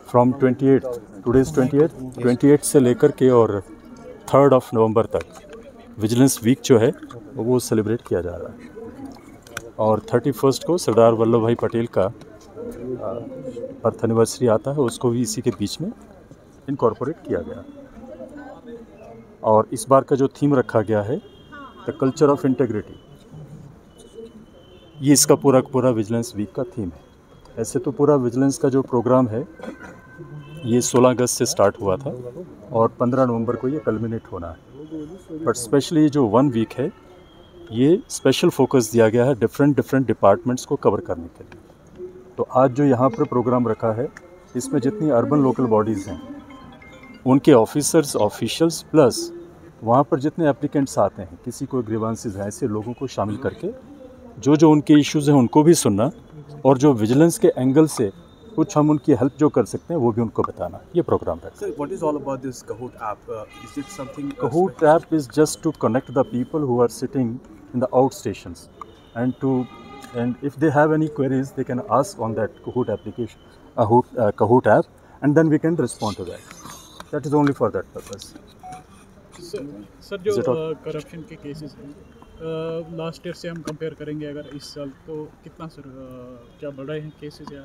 From 28 today's 28 से लेकर के और 3 नवंबर तक विजिलेंस वीक जो है वो सेलिब्रेट किया जा रहा है। और 31 को सरदार वल्लभ भाई पटेल का बर्थ एनिवर्सरी आता है, उसको भी इसी के बीच में इनकॉर्पोरेट किया गया। और इस बार का जो थीम रखा गया है द कल्चर ऑफ इंटेग्रिटी, ये इसका पूरा विजिलेंस वीक का थीम है। ऐसे तो पूरा विजिलेंस का जो प्रोग्राम है ये 16 अगस्त से स्टार्ट हुआ था और 15 नवंबर को ये कल्मिनेट होना है। बट स्पेशली जो 1 वीक है ये स्पेशल फोकस दिया गया है डिफरेंट डिपार्टमेंट्स को कवर करने के लिए। तो आज जो यहाँ पर प्रोग्राम रखा है इसमें जितनी अर्बन लोकल बॉडीज़ हैं उनके ऑफिसर्स ऑफिशियल्स प्लस वहाँ पर जितने एप्लीकेंट्स आते हैं, किसी को ग्रीवांसेस हैं, ऐसे लोगों को शामिल करके जो उनके इश्यूज़ हैं उनको भी सुनना और जो विजिलेंस के एंगल से कुछ हम उनकी हेल्प जो कर सकते हैं वो भी उनको बताना, ये प्रोग्राम है। Sir, what is all about this Kahoot app? Is it something? Kahoot app is just to connect the people who are sitting in the outstations, and if they have any queries, they can ask on that Kahoot application, Kahoot app, and then we can respond to that. That is only for that purpose. Sir जो corruption के cases हैं last year से हम compare करेंगे अगर इस साल, तो कितना सर क्या बढ़े हैं केसेस या?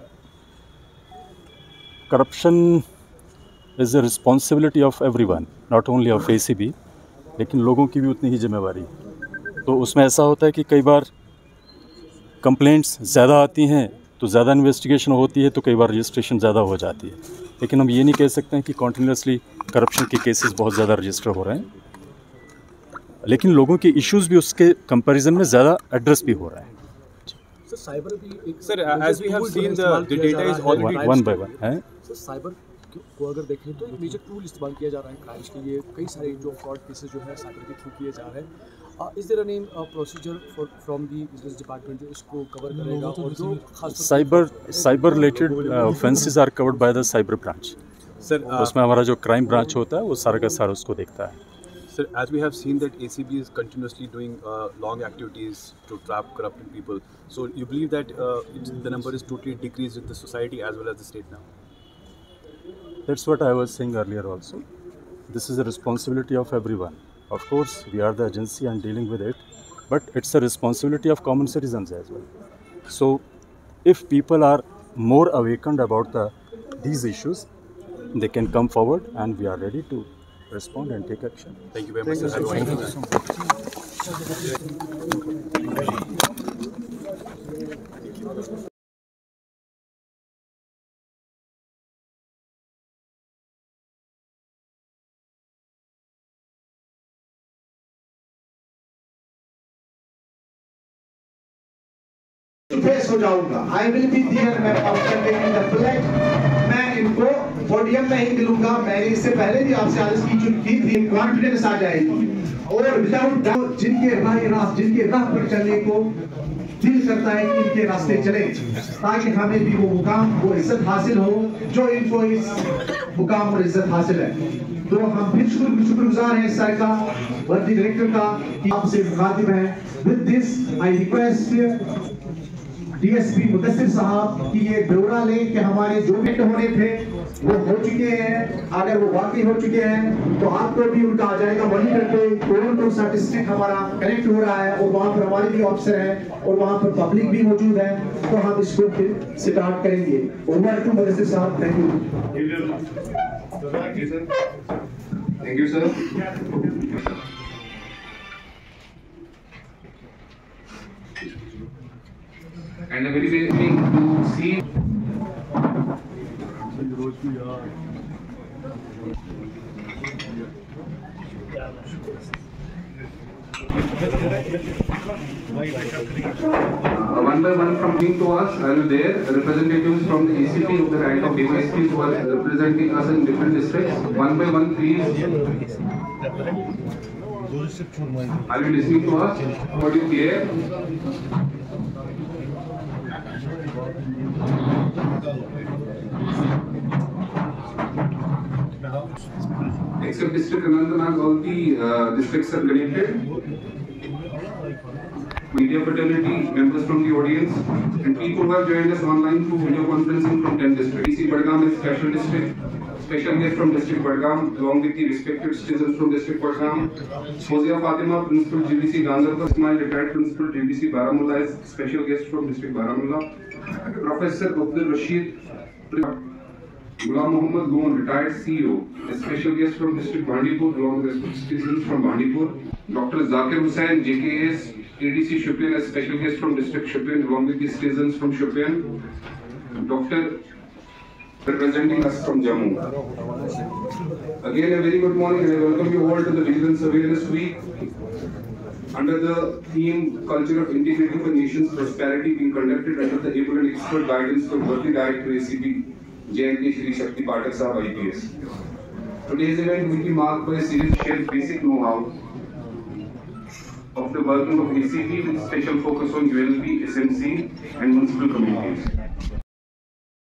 Corruption is a responsibility of everyone, not only of ACB, लेकिन लोगों की भी उतनी ही जिम्मेवारी है। तो उसमें ऐसा होता है कि कई बार कंप्लेंट्स ज़्यादा आती हैं तो ज़्यादा इन्वेस्टिगेशन होती है, तो कई बार रजिस्ट्रेशन ज़्यादा हो जाती है। लेकिन हम ये नहीं कह सकते हैं कि कॉन्टिन्यूसली करप्शन के केसेस बहुत ज़्यादा रजिस्टर हो रहे हैं, लेकिन लोगों के इश्यूज़ भी उसके कंपैरिजन में ज़्यादा एड्रेस भी हो रहे हैं। साइबर भी एक sir as we have seen the data is already one by one है। सर साइबर को अगर देखें तो एक मेजर टूल इस्तेमाल किया जा रहा है क्राइम्स के लिए। कई सारे जो फ्रॉड केसेस जो है साइबर के थ्रू किए जा रहे हैं। Is there any procedure from the business department जो इसको कवर करेगा और जो खास cyber related offences are covered by the cyber branch. Sir उसमें हमारा जो क्राइम ब्रांच होता है वो सारा का सारा उसको देखता है। Sir, as we have seen that ACB is continuously doing long activities to trap corrupted people. So you believe that the number is totally decreased in the society as well as the state now? That's what I was saying earlier also. This is a responsibility of everyone. Of course, we are the agency and dealing with it, but it's a responsibility of common citizens as well. So if people are more awakened about these issues, they can come forward and we are ready to respond and take action. Thank you very much, sir. Thank you so much. Face हो जाऊंगा। I will be there, मैं in the flag, मैं इनको podium में ही मिलूंगा। मैंने इससे पहले भी आपसे आदेश की चुकी थी, कॉन्फिडेंस आ जाएगी और विदाउट डाउट जिनके राह पर चलने को दिल करता है कि इनके रास्ते चले, ताकि हमें भी वो मुकाम वो इज्जत हासिल हो जो इनको इस मुकाम और इज्जत हासिल है। तो हम फिर शुक्रगुजार हैं सर का, वर्दी डायरेक्टर का कि आपसे मुखातिब हैं। With this I request DSP Mudassir साहब कि ये ब्यौरा लें कि हमारे जो भी होने थे वो हो चुके हैं। अगर वो वाकई हो चुके हैं तो आपको भी उनका आ जाएगा मॉनिटर पे, कौन सा डिस्ट्रिक्ट हमारा कनेक्ट हो रहा है और वहाँ पर हमारे भी ऑफिसर हैं और वहाँ पर पब्लिक भी मौजूद है। तो हम इसको फिर स्टार्ट करेंगे। ओवर टू मुदस्सिर साहब, thank you sir. And a very basic thing to see. One by one from being to us, are you there? Representatives from the ACP of the rank of DYSP who are representing us in different districts. One by one, please. Are you listening to us? Are you clear? Except District Anantnag, all the districts are connected. media fraternity, members from the audience, and people who have joined us online through video conferencing from 10 districts. DC Budgam is special district. Special guest from District Budgam, along with the respected citizens from District Budgam. Fozia Fatima, Principal GDC Gandarkar, Ismail, retired Principal GDC Baramulla, is special guest from District Baramulla. Professor Abdul Rashid, Ghulam Muhammad Goon, retired CEO, a special guest from District Bandipur, along with citizens from Bandipur. Dr. Zakir Hussain, JKS, ADC Shopian, a special guest from District Shopian, along with the citizens from Shopian. Dr. representing us from Jammu. Again, a very good morning and I welcome you all to the Vigilance Awareness Week under the theme Culture of Integrity for Nation's Prosperity, being conducted under the able and expert guidance of Working Director ACP JNK Shri Shakti Pathak Sahab IPS. Today's event will be marked by a series of shared basic know-how of the working of ACP with special focus on ULP, SMC and municipal communities.